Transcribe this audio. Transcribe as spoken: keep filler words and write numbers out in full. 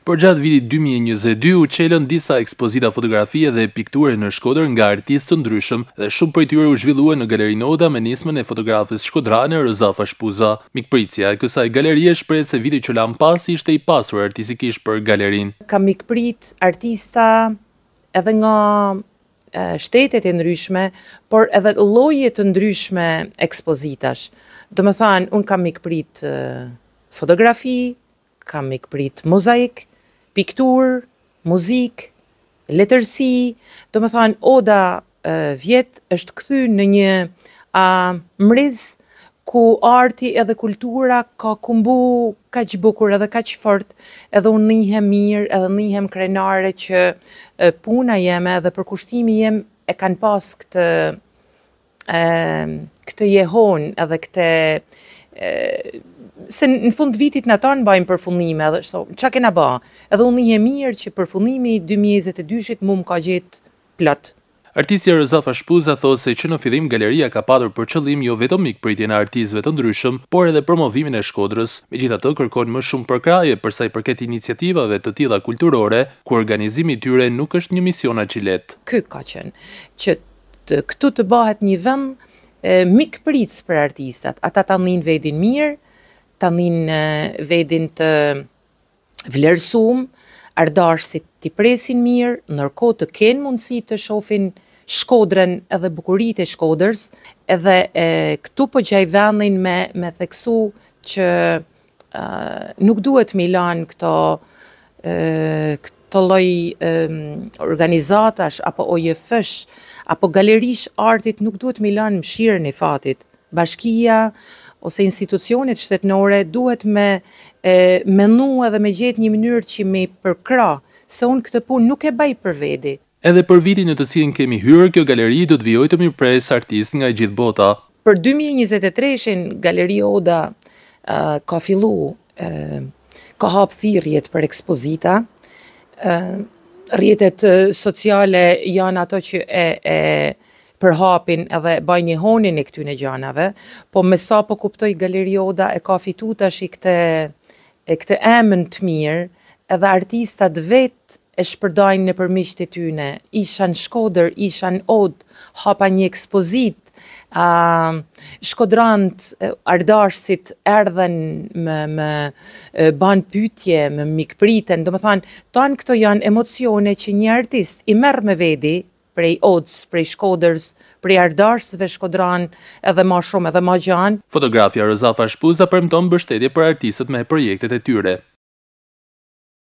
Por gjatë vitit dy mijë e njëzet e dy u çelën disa ekspozita fotografie dhe pikture në Shkodër nga artistë të ndryshëm dhe shumë prej tyre u zhvilluan në galerinë Oda me nismën e fotografes shkodrane Rozafa Shpuza. Mikpritësja e kësaj galerie shprehet se viti që lan pas ishte i pasur artistikisht për galerinë. Ka mikprit artista edhe nga shtetet e ndryshme, por edhe lloje të ndryshme ekspozitash. Do të thënë, un kam mikprit fotografi, kam mikprit mozaik, piktur, muzik, letërsi, do më thanë Oda uh, vjet është kthy në një uh, mriz ku arti edhe kultura ka kumbu kaq bukur edhe kaq fort, edhe unë njihem mirë, edhe njihem krenare që uh, puna jeme edhe përkushtimi jem e kanë pas këtë, uh, këtë jehon edhe këtë uh, se në fund vitit në ta në bajmë përfundime edhe shto, qa kena ba? Edhe unë një mirë që përfundimi dy mijë e njëzet e dyshit mu më ka gjetë plot. Artistja Rozafa Shpuza thosë se që në fillim galeria ka padur për qëllim jo vetëm mikpritjen e artistëve të ndryshëm, por edhe promovimin e Shkodrës. Megjithatë kërkon më shumë përkraje për sa i përket iniciativave të tilla kulturore, ku organizimi i tyre nuk është një mision aq i lehtë. Ky ka qenë që të, këtu të bëhet një vend mikpritës për artistat, ata ta nnin vedin mirë, ta nnin vedin të vlerësum, ardarësit t'i presin mirë, nërkohë të kenë mundësi të shohin Shkodrën edhe bukuritë e Shkodrës, edhe e, këtu po gjaj vendin me, me theksu që e, nuk duhet me lanë këto, e, këto lloj e, organizatash, apo O J F-sh, apo galerish artit nuk duhet me lanë mëshirën e fatit. Bashkia ose institucionet shtetënore duhet me e, menu edhe me gjetë një mënyrë që me përkra, se unë këtë punë nuk e baj për vedi. Edhe për vitin në të cilin kemi hyrë, kjo galeri do të vijojë të mirëpres artistë nga gjithë bota. Për dy mijë e njëzet e treshin, Galeri Oda uh, ka fillu, uh, ka hap thirrjet për ekspozita. Uh, rrjetet uh, sociale janë ato që e, e përhapin edhe bajnë një honin e këtyne gjanave, po me sa po kuptoj Galeri Oda e ka fitu tash i këtë, e këtë emën të mirë, edhe artistat vetë e shpërdajnë në përmisht e tyne, isha në Shkodër, isha në Odë, hapa një ekspozit, uh, shkodrant, ardarësit erdhen me, me ban pytje, me mikpriten, do më thanë, tanë këto janë emocione që një artist i merë me vedi, prej Odës, prej Shkodrës, prej ardarësve shkodran, edhe ma shumë, edhe ma gjanë. Fotografja Rozafa Shpuza premton mbështetje për artistët me projektet e tyre.